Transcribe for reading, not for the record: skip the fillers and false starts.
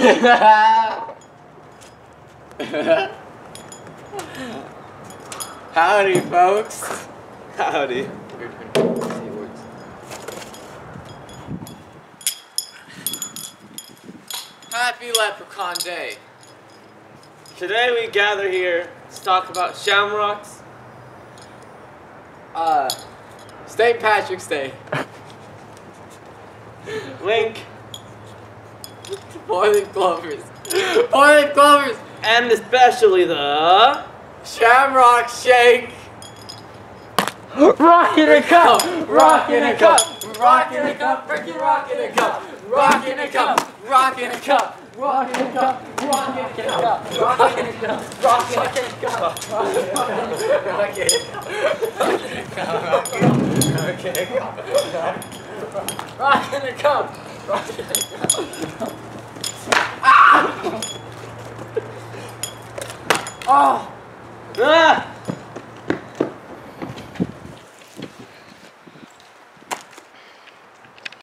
Howdy, folks. Howdy. Happy Leprechaun Day. Today we gather here to talk about shamrocks. St. Patrick's Day. Link. Four-leaf clovers. Four-leaf clovers. And especially the Shamrock Shake. Rock in a cup! Rock in a cup. Rock in a cup. Freaking rock in a cup. Rock in a cup. Rock in a cup. Rock in a cup. Rock in a cup. Rock in a cup. Rock in a cup. Rock in a cup. Rock in a cup. Ah! Ah!